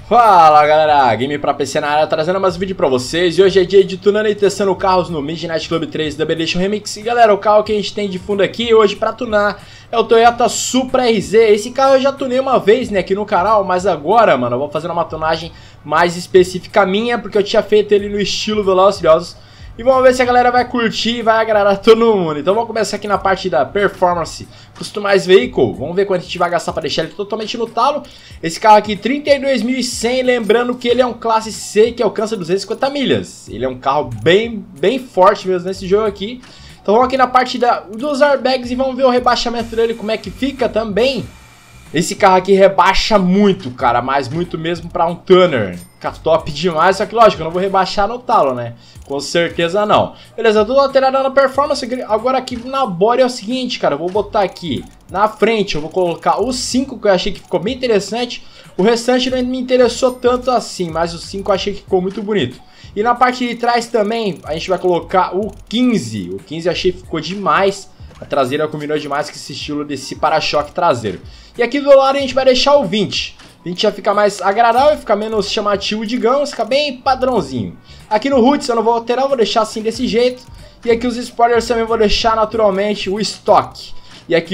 Fala galera, Game pra PC na área, trazendo mais um vídeo pra vocês. E hoje é dia de tunando e testando carros no Midnight Club 3 Double Edition Remix. E galera, o carro que a gente tem de fundo aqui hoje pra tunar é o Toyota Supra RZ. Esse carro eu já tunei uma vez, né, aqui no canal, mas agora, mano, eu vou fazer uma tunagem mais específica minha, porque eu tinha feito ele no estilo Velozes e Furiosos. E vamos ver se a galera vai curtir e vai agradar todo mundo. Então vamos começar aqui na parte da Performance Customize Vehicle. Vamos ver quanto a gente vai gastar para deixar ele totalmente no talo. Esse carro aqui, 32.100, lembrando que ele é um classe C que alcança 250 milhas. Ele é um carro bem forte mesmo nesse jogo aqui. Então vamos aqui na parte dos airbags e vamos ver o rebaixamento dele, como é que fica também. Esse carro aqui rebaixa muito, cara, mas muito mesmo para um tuner. Fica top demais, só que lógico, eu não vou rebaixar no talo, né? Com certeza não. Beleza, tudo alterado na performance. Agora aqui na body é o seguinte, cara, eu vou botar aqui na frente, eu vou colocar os 5 que eu achei que ficou bem interessante. O restante não me interessou tanto assim, mas os 5 eu achei que ficou muito bonito. E na parte de trás também, a gente vai colocar o 15. O 15 eu achei que ficou demais. A traseira combinou demais com esse estilo desse para-choque traseiro. E aqui do lado a gente vai deixar o 20. 20 já fica mais agradável, fica menos chamativo, digamos, fica bem padrãozinho. Aqui no Roots eu não vou alterar, eu vou deixar assim desse jeito. E aqui os spoilers também eu vou deixar naturalmente o estoque. E aqui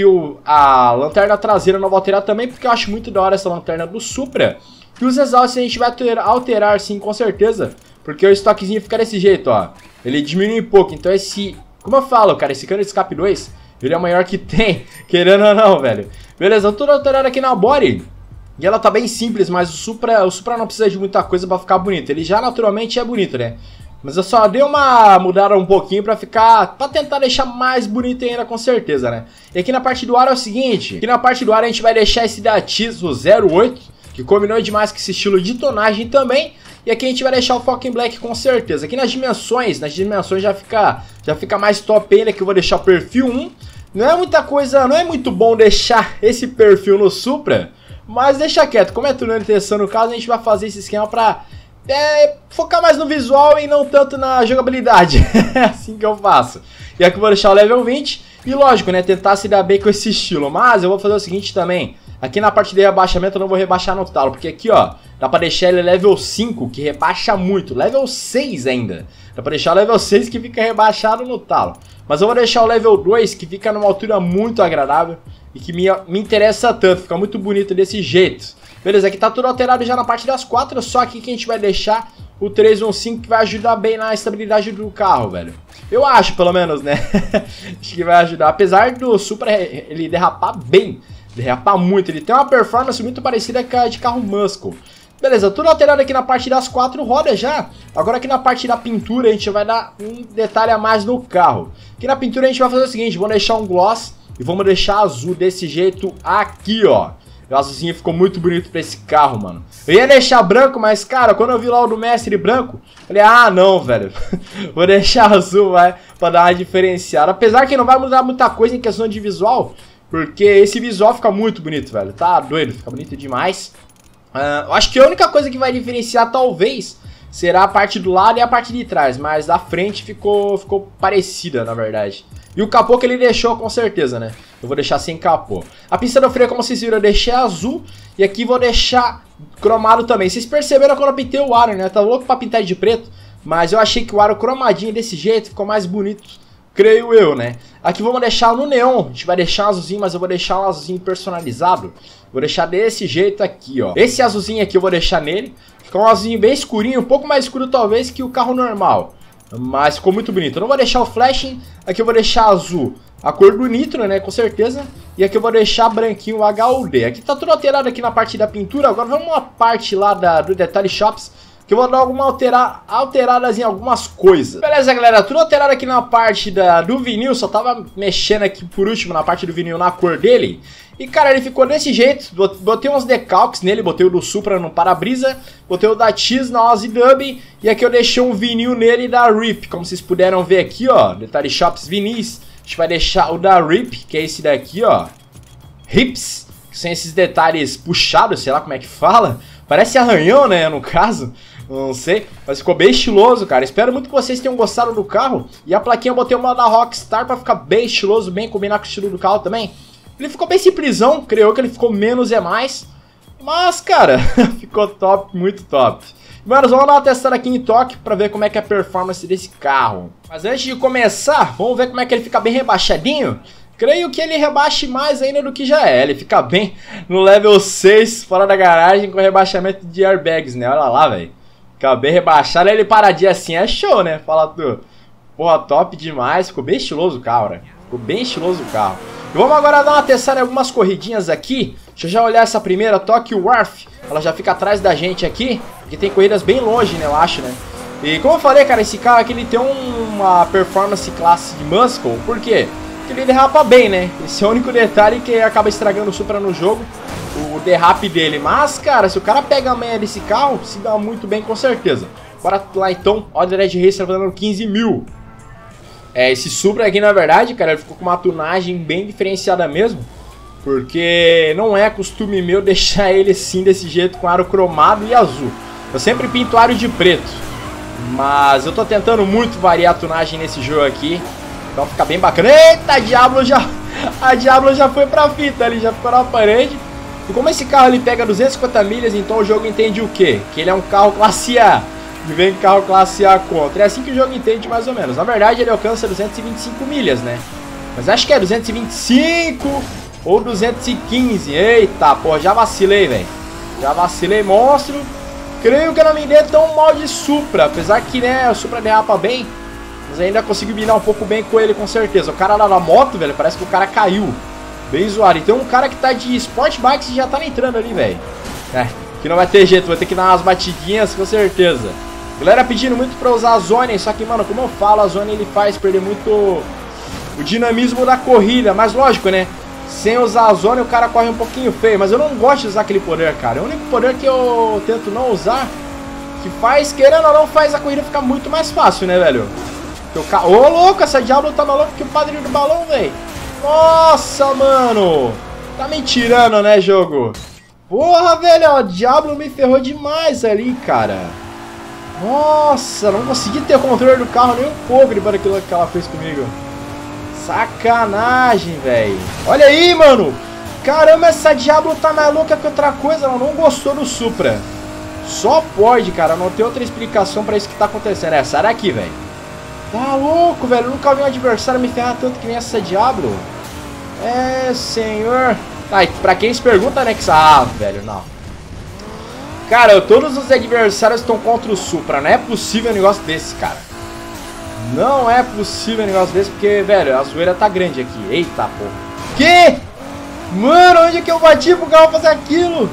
a lanterna traseira eu não vou alterar também, porque eu acho muito da hora essa lanterna do Supra. E os exaustos a gente vai alterar sim, com certeza. Porque o estoquezinho fica desse jeito, ó. Ele diminui um pouco, então esse... Como eu falo, cara, esse cano de escape 2, ele é o maior que tem, querendo ou não, velho. Beleza, tudo alterado aqui na body. E ela tá bem simples, mas o Supra não precisa de muita coisa pra ficar bonito. Ele já naturalmente é bonito, né? Mas eu só dei uma mudada um pouquinho pra tentar deixar mais bonito ainda, com certeza, né? E aqui na parte do ar é o seguinte, aqui na parte do ar a gente vai deixar esse da Tiso 08, que combinou demais com esse estilo de tonagem também. E aqui a gente vai deixar o Falcon Black com certeza. Aqui nas dimensões já fica mais top ainda, que eu vou deixar o perfil 1. Não é muita coisa, não é muito bom deixar esse perfil no Supra, mas deixa quieto. Como é tunando e testando o carro, a gente vai fazer esse esquema pra focar mais no visual e não tanto na jogabilidade. É assim que eu faço. E aqui eu vou deixar o level 20. E lógico, né, tentar se dar bem com esse estilo. Mas eu vou fazer o seguinte também. Aqui na parte de rebaixamento eu não vou rebaixar no talo, porque aqui, ó, dá pra deixar ele level 5, que rebaixa muito. Level 6 ainda. Dá pra deixar o level 6 que fica rebaixado no talo. Mas eu vou deixar o level 2, que fica numa altura muito agradável e que me interessa tanto. Fica muito bonito desse jeito. Beleza, aqui tá tudo alterado já na parte das 4, só aqui que a gente vai deixar o 315, que vai ajudar bem na estabilidade do carro, velho. Eu acho, pelo menos, né? Acho que vai ajudar. Apesar do Supra ele derrapar bem, derrapar muito, ele tem uma performance muito parecida com a de carro muscle. Beleza, tudo alterado aqui na parte das 4 rodas já. Agora aqui na parte da pintura a gente vai dar um detalhe a mais no carro. Aqui na pintura a gente vai fazer o seguinte, vamos deixar um gloss e vamos deixar azul desse jeito aqui, ó. O azulzinho ficou muito bonito pra esse carro, mano. Eu ia deixar branco, mas, cara, quando eu vi lá o do mestre branco, falei, ah, não, velho. Vou deixar azul, vai, pra dar uma diferenciada. Apesar que não vai mudar muita coisa em questão de visual, porque esse visual fica muito bonito, velho. Tá doido, fica bonito demais. Eu acho que a única coisa que vai diferenciar, talvez, será a parte do lado e a parte de trás. Mas da frente ficou parecida, na verdade. E o capô que ele deixou, com certeza, né? Eu vou deixar sem capô. A pista do freio, como vocês viram, eu deixei azul. E aqui vou deixar cromado também. Vocês perceberam quando eu pintei o aro, né? Eu tava louco pra pintar de preto. Mas eu achei que o aro cromadinho desse jeito ficou mais bonito, creio eu, né? Aqui vamos deixar no neon. A gente vai deixar um azulzinho, mas eu vou deixar um azulzinho personalizado. Vou deixar desse jeito aqui, ó. Esse azulzinho aqui eu vou deixar nele. Ficou um azulzinho bem escurinho, um pouco mais escuro talvez que o carro normal. Mas ficou muito bonito. Eu não vou deixar o flashing. Aqui eu vou deixar azul, a cor do nitro, né, com certeza. E aqui eu vou deixar branquinho o HUD. Aqui tá tudo alterado aqui na parte da pintura. Agora vamos uma parte lá do Detalhe Shops, que eu vou dar alguma alteradas em algumas coisas. Beleza, galera, tudo alterado aqui na parte do vinil. Só tava mexendo aqui por último na parte do vinil, na cor dele. E, cara, ele ficou desse jeito. Botei uns decalques nele, botei o do Supra no para-brisa, botei o da Tiz na Ozzy Dub. E aqui eu deixei um vinil nele da RIP, como vocês puderam ver aqui, ó. Detalhe Shops vinis. A gente vai deixar o da RIP, que é esse daqui, ó. Rips, que são esses detalhes puxados, sei lá como é que fala. Parece arranhão, né, no caso. Não sei, mas ficou bem estiloso, cara. Espero muito que vocês tenham gostado do carro. E a plaquinha eu botei uma da Rockstar pra ficar bem estiloso, bem combinar com o estilo do carro também. Ele ficou bem simplesão, creio que ele ficou menos é mais. Mas, cara, ficou top, muito top. Mano, vamos dar uma testada aqui em Tóquio pra ver como é que é a performance desse carro. Mas antes de começar, vamos ver como é que ele fica bem rebaixadinho. Creio que ele rebaixe mais ainda do que já é. Ele fica bem no level 6, fora da garagem, com rebaixamento de airbags, né? Olha lá, velho. Fica bem rebaixado. Ele paradinho assim é show, né? Fala tu. Porra, top demais. Ficou bem estiloso o carro, né? Ficou bem estiloso o carro. E vamos agora dar uma testada em algumas corridinhas aqui. Deixa eu já olhar essa primeira, Tokyo Wharf. Ela já fica atrás da gente aqui. Porque tem corridas bem longe, né? Eu acho, né? E como eu falei, cara, esse carro aqui ele tem uma performance classe de Muscle. Por quê? Porque ele derrapa bem, né? Esse é o único detalhe que acaba estragando o Supra no jogo. O derrape dele. Mas, cara, se o cara pega a manha desse carro, se dá muito bem com certeza. Bora lá então. Olha o Red Racer dando 15 mil. Esse Supra aqui, na verdade, cara, ele ficou com uma tunagem bem diferenciada mesmo. Porque não é costume meu deixar ele assim, desse jeito, com aro cromado e azul. Eu sempre pinto aro de preto. Mas eu tô tentando muito variar a tunagem nesse jogo aqui. Então fica bem bacana. Eita, a Diablo já foi pra fita ali, já ficou na parede. E como esse carro ele pega 250 milhas, então o jogo entende o quê? Que ele é um carro classe A. E vem carro classe A contra. É assim que o jogo entende mais ou menos. Na verdade ele alcança 225 milhas, né? Mas acho que é 225 ou 215. Eita, pô, já vacilei, velho. Já vacilei, monstro. Creio que eu não me dei tão mal de Supra. Apesar que, né, o Supra derrapa bem. Mas ainda consegui mirar um pouco bem com ele, com certeza. O cara lá na moto, velho, parece que o cara caiu. Bem zoado. E tem um cara que tá de Sport Bikes e já tá entrando ali, velho. Que não vai ter jeito, vai ter que dar umas batidinhas, com certeza. Galera pedindo muito pra usar a Zone, só que, mano, como eu falo, a Zone ele faz perder muito o dinamismo da corrida. Mas lógico, né? Sem usar a Zone o cara corre um pouquinho feio. Mas eu não gosto de usar aquele poder, cara. É o único poder que eu tento não usar, que faz, querendo ou não, faz a corrida ficar muito mais fácil, né, velho? Ô, louco, essa Diablo tá maluco que o padrinho do balão, velho. Nossa, mano. Tá me tirando, né, jogo? Porra, velho, ó, Diablo me ferrou demais ali, cara. Nossa, não consegui ter o controle do carro nem um pouco depois daquilo que ela fez comigo. Sacanagem, velho. Olha aí, mano. Caramba, essa Diablo tá mais louca que outra coisa. Ela não gostou do Supra. Só pode, cara. Não tem outra explicação pra isso que tá acontecendo. Sai daqui, velho. Tá louco, velho. Eu nunca vi um adversário me ferrar tanto que nem essa Diablo. Senhor. Tá, e pra quem se pergunta, né, que... Ah, velho, não. Cara, todos os adversários estão contra o Supra. Não é possível um negócio desse, cara. Não é possível um negócio desse, porque, velho, a zoeira tá grande aqui. Eita, porra. Que? Mano, onde é que eu bati pro carro fazer aquilo?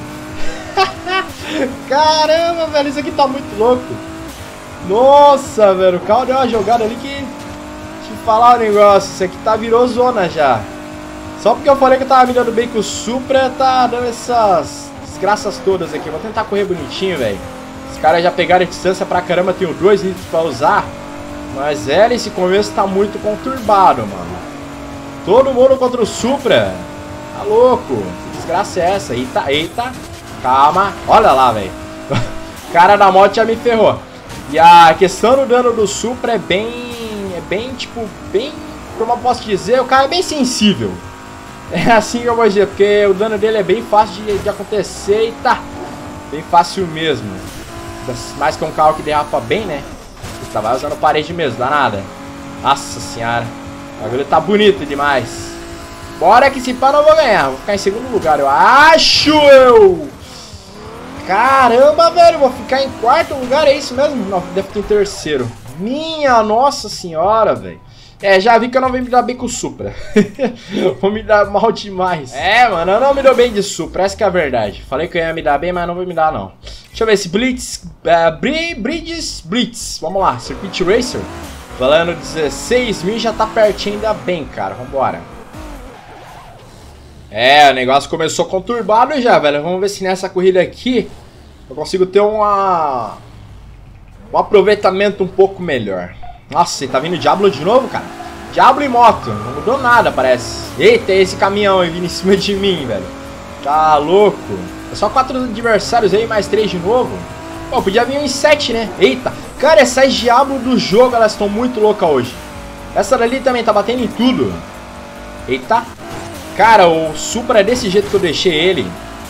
Caramba, velho, isso aqui tá muito louco. Nossa, velho, o carro deu uma jogada ali que... Deixa eu falar um negócio, isso aqui virou zona já. Só porque eu falei que eu tava me dando bem com o Supra, tá dando essas desgraças todas aqui. Vou tentar correr bonitinho, velho. Os caras já pegaram a distância pra caramba, tenho 2 litros pra usar. Mas, esse começo tá muito conturbado, mano. Todo mundo contra o Supra. Tá louco. Que desgraça é essa? Eita, eita. Calma. Olha lá, velho. O cara da moto já me ferrou. E a questão do dano do Supra é bem, tipo, como eu posso dizer, o cara é bem sensível. É assim que eu vou dizer, porque o dano dele é bem fácil de acontecer e tá bem fácil mesmo. Mais que um carro que derrapa bem, né? Você vai usando parede mesmo, dá nada. Nossa senhora, o bagulho tá bonito demais. Bora que se pá não vou ganhar, vou ficar em segundo lugar, eu acho eu. Caramba, velho, vou ficar em quarto lugar, é isso mesmo? Não, deve ter em terceiro. Minha nossa senhora, velho. Já vi que eu não vou me dar bem com o Supra. Vou me dar mal demais. Mano, eu não me dou bem de Supra, essa que é a verdade. Falei que eu ia me dar bem, mas não vou me dar, não. Deixa eu ver esse Blitz. Blitz. Vamos lá, Circuit Racer. Valendo 16 mil, já tá pertinho, ainda bem, cara. Vambora. O negócio começou conturbado já, velho. Vamos ver se nessa corrida aqui eu consigo ter um aproveitamento um pouco melhor. Nossa, tá vindo Diablo de novo, cara? Diablo e moto, não mudou nada, parece. Eita, esse caminhão aí vindo em cima de mim, velho. Tá louco. É só 4 adversários aí, mais 3 de novo. Pô, podia vir em 7, né? Eita, cara, essas Diablo do jogo, elas estão muito loucas hoje. Essa dali também tá batendo em tudo. Eita. Cara, o Supra é desse jeito que eu deixei ele.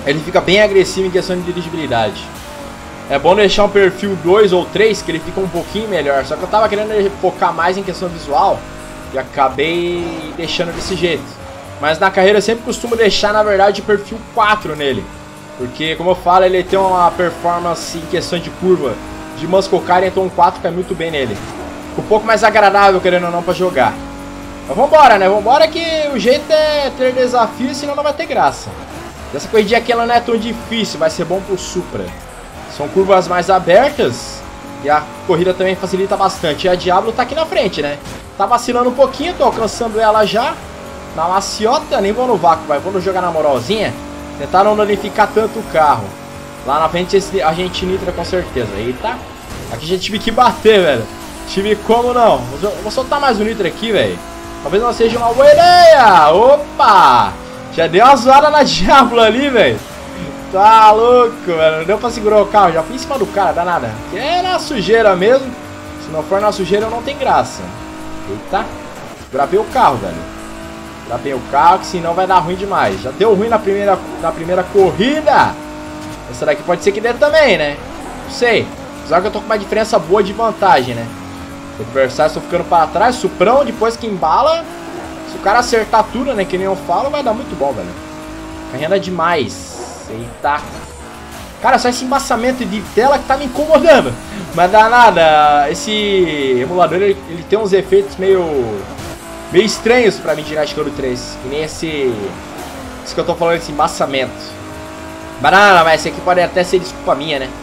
ele fica bem agressivo em questão de dirigibilidade. É bom deixar um perfil 2 ou 3, que ele fica um pouquinho melhor. Só que eu tava querendo focar mais em questão visual e acabei deixando desse jeito. Mas na carreira eu sempre costumo deixar, na verdade, o perfil 4 nele. Porque, como eu falo, ele tem uma performance em questão de curva de Muscle Car, então um 4 cai muito bem nele. Fica um pouco mais agradável, querendo ou não, pra jogar. Mas vambora, né? Vambora que o jeito é ter desafio, senão não vai ter graça. Essa corridinha aqui ela não é tão difícil, vai ser bom pro Supra. São curvas mais abertas e a corrida também facilita bastante. E a Diablo tá aqui na frente, né? Tá vacilando um pouquinho, tô alcançando ela já. Na maciota, nem vou no vácuo, vai. Vou jogar na moralzinha. Tentar não danificar tanto o carro. Lá na frente a gente nitra com certeza. Eita. Aqui a gente tive que bater, velho. Tive como não. Vou soltar mais um nitro aqui, velho. Talvez não seja uma boa ideia. Opa! Já deu uma zoada na Diablo ali, velho. Tá louco, velho. Não deu pra segurar o carro. Já fui em cima do cara, dá nada. É na sujeira mesmo. Se não for na sujeira, não tem graça. Eita. Gravei o carro, velho. Gravei o carro, que senão vai dar ruim demais. Já deu ruim na primeira corrida. Essa daqui pode ser que dê também, né? Não sei. Só que eu tô com uma diferença boa de vantagem, né? Os adversários estão ficando para trás. Suprão, depois que embala. Se o cara acertar tudo, né? Que nem eu falo, vai dar muito bom, velho. Carrega demais. Eita. Cara, só esse embaçamento de tela que tá me incomodando. Mas dá nada. Esse emulador, ele tem uns efeitos meio estranhos pra mim de Night Club 3. Que nem esse que eu tô falando, esse embaçamento. Mas nada, mas esse aqui pode até ser desculpa minha, né?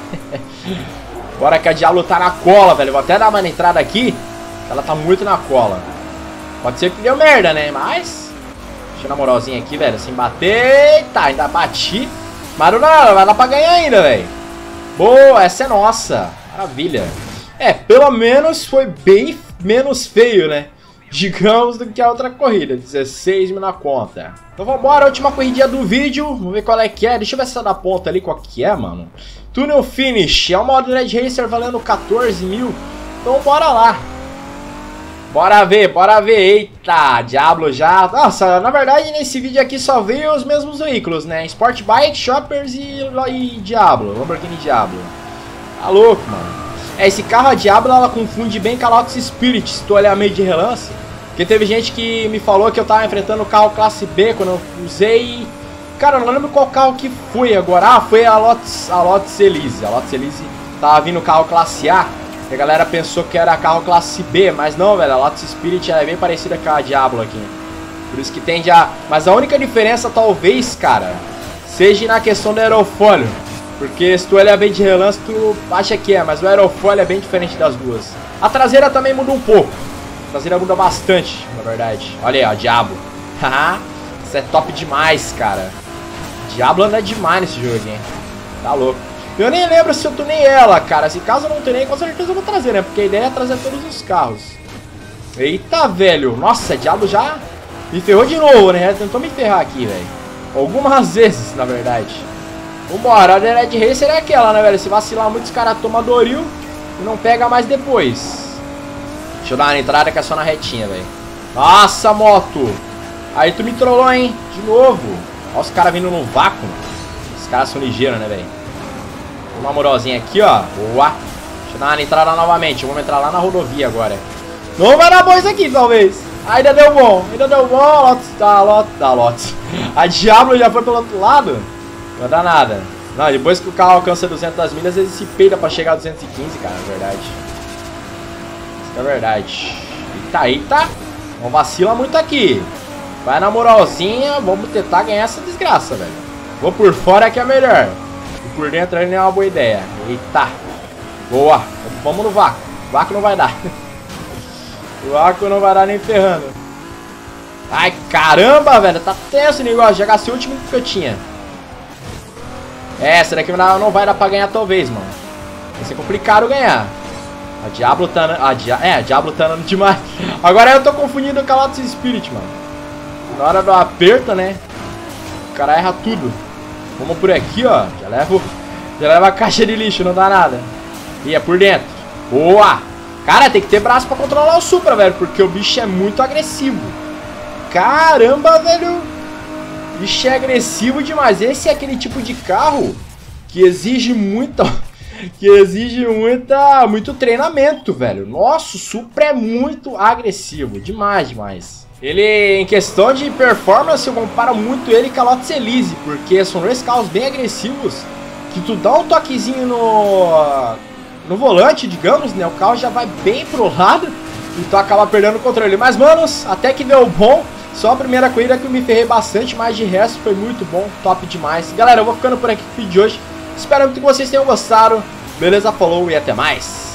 Agora que a Diablo tá na cola, velho. Vou até dar uma entrada aqui. Ela tá muito na cola. Pode ser que deu merda, né? Mas deixa eu na moralzinha aqui, velho. Sem bater. Eita, ainda bati. Mas não, vai dar pra ganhar ainda, velho. Boa, essa é nossa. Maravilha. É, pelo menos foi bem menos feio, né? Digamos, do que a outra corrida. 16 mil na conta. Então vambora, última corridinha do vídeo. Vamos ver qual é que é. Deixa eu ver essa da ponta ali, qual que é, mano. Tunnel Finish. É uma modo Red Racer valendo 14 mil. Então bora lá. Bora ver, bora ver. Eita, Diablo já. Nossa, na verdade nesse vídeo aqui só veio os mesmos veículos, né? Sport Bike, Shoppers e Diablo. Lamborghini Diablo. Tá louco, mano. É, esse carro, a Diablo, ela confunde bem com a Lotus Spirit, se tu olhar meio de relance. Porque teve gente que me falou que eu tava enfrentando o carro classe B quando eu usei. Cara, eu não lembro qual carro que foi agora. Ah, foi a Lotus Elise. A Lotus Elise tava vindo carro classe A. E a galera pensou que era carro classe B. Mas não, velho. A Lotus Spirit é bem parecida com a Diablo aqui. Por isso que tende a... Mas a única diferença, talvez, cara, seja na questão do aerofólio. Porque se tu olhar bem de relance, tu acha que é. Mas o aerofólio é bem diferente das duas. A traseira também muda um pouco. A traseira muda bastante, na verdade. Olha aí, ó, Diablo. Haha, isso é top demais, cara. Diablo anda demais nesse jogo, hein? Tá louco. Eu nem lembro se eu tunei ela, cara. Se caso eu não tunei, com certeza eu vou trazer, né? Porque a ideia é trazer todos os carros. Eita, velho. Nossa, Diablo já me ferrou de novo, né? Já tentou me ferrar aqui, velho. Algumas vezes, na verdade. Vambora, a Red Racer é aquela, né, velho? Se vacilar muito, os caras tomam Doril e não pega mais depois. Deixa eu dar uma entrada que é só na retinha, velho. Nossa, moto. Aí tu me trollou, hein? De novo. Olha os caras vindo no vácuo. Os caras são ligeiros, né, velho? Uma moralzinha aqui, ó. Boa. Deixa eu dar uma entrada novamente. Vamos entrar lá na rodovia agora. Não vai dar bom isso aqui, talvez. Ainda deu bom. Ainda deu bom. Lotus. A Diablo já foi pelo outro lado. Não dá nada. Não, depois que o carro alcança 200 milhas, ele se peida pra chegar a 215, cara. É verdade. Isso é verdade. Eita, eita. Não vacila muito aqui. Vai na moralzinha. Vamos tentar ganhar essa desgraça, velho. Vou por fora que é melhor. E por dentro ali não é uma boa ideia. Eita. Boa. Vamos no vácuo. O vácuo não vai dar. O vácuo não vai dar nem ferrando. Ai, caramba, velho. Tá tenso o negócio. Já gastei o último que eu tinha. Essa daqui não vai dar pra ganhar talvez, mano. Vai ser complicado ganhar. A Diablo tá... a Diablo tá andando demais. Agora eu tô confundindo com a Lotus Spirit, mano. Na hora do aperto, né? O cara erra tudo. Vamos por aqui, ó. Já leva a caixa de lixo, não dá nada. E é por dentro. Boa! Cara, tem que ter braço pra controlar o Supra, velho. Porque o bicho é muito agressivo. Caramba, velho. Bicho é agressivo demais. Esse é aquele tipo de carro que exige muito treinamento, velho. Nossa, o Supra é muito agressivo. Demais. Ele, em questão de performance, eu comparo muito ele com a Lotus Elise, porque são dois carros bem agressivos, que tu dá um toquezinho no volante, digamos, né? O carro já vai bem pro lado e tu acaba perdendo o controle. Mas, manos, até que deu bom. Só a primeira corrida que eu me ferrei bastante, mas de resto foi muito bom, top demais. Galera, eu vou ficando por aqui com o vídeo de hoje. Espero muito que vocês tenham gostado. Beleza? Falou e até mais.